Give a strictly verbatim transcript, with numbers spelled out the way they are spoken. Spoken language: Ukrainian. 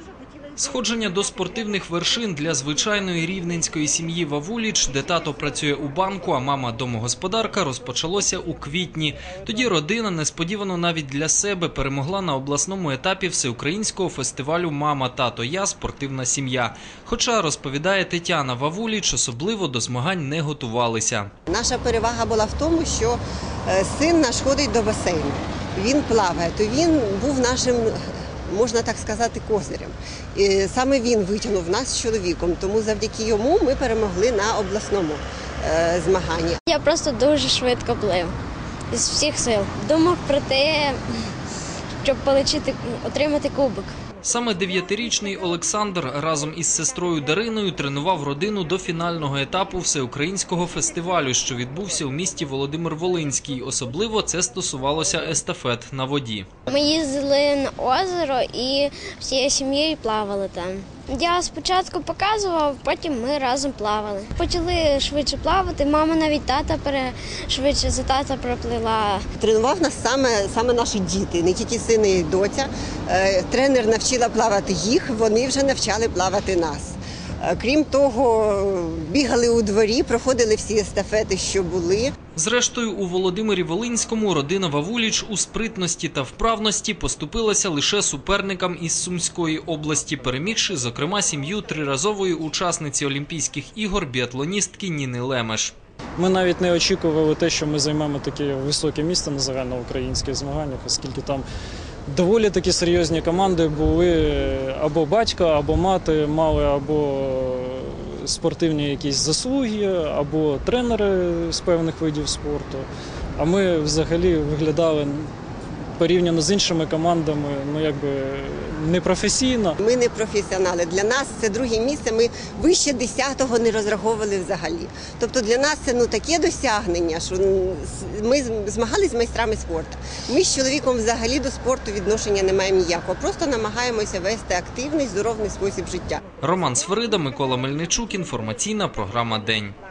Сходження до спортивних вершин для звичайної рівненської сім'ї Вавуліч, де тато працює у банку, а мама – домогосподарка, розпочалося у квітні. Тоді родина несподівано навіть для себе перемогла на обласному етапі всеукраїнського фестивалю «Мама, тато, я – спортивна сім'я». Хоча, розповідає Тетяна Вавуліч, особливо до змагань не готувалися. Наша перевага була в тому, що син наш ходить до басейну, він плаває, то він був нашим, можна так сказати, козирем. І саме він витягнув нас з чоловіком, тому завдяки йому ми перемогли на обласному е, змаганні. Я просто дуже швидко плив, з всіх сил. Думав про те, щоб полечити, отримати кубок. Саме дев'ятирічний Олександр разом із сестрою Дариною тренував родину до фінального етапу всеукраїнського фестивалю, що відбувся у місті Володимир-Волинський. Особливо це стосувалося естафет на воді. Ми їздили на озеро і всією сім'єю плавали там. Я спочатку показував, потім ми разом плавали. Почали швидше плавати, мама навіть тата швидше за тата проплила. Тренував нас саме, саме наші діти, не тільки сини і доця. Тренер навчила плавати їх, вони вже навчали плавати нас. Крім того, бігали у дворі, проходили всі естафети, що були. Зрештою, у Володимирі-Волинському родина Вавуліч у спритності та вправності поступилася лише суперникам із Сумської області, перемігши, зокрема, сім'ю триразової учасниці Олімпійських ігор біатлоністки Ніни Лемеш. Ми навіть не очікували те, що ми займемо таке високе місце на загальноукраїнських змаганнях, оскільки там доволі такі серйозні команди були, або батько, або мати мали або спортивні якісь заслуги, або тренери з певних видів спорту. А ми взагалі виглядали порівняно з іншими командами, ну якби непрофесійно. Ми не професіонали. Для нас це друге місце, ми вище десятого не розраховували взагалі. Тобто для нас це ну, таке досягнення, що ми змагалися з майстрами спорту. Ми з чоловіком взагалі до спорту відношення не маємо ніякого, просто намагаємося вести активний, здоровий спосіб життя. Роман Сверида, Микола Мельничук, інформаційна програма «День».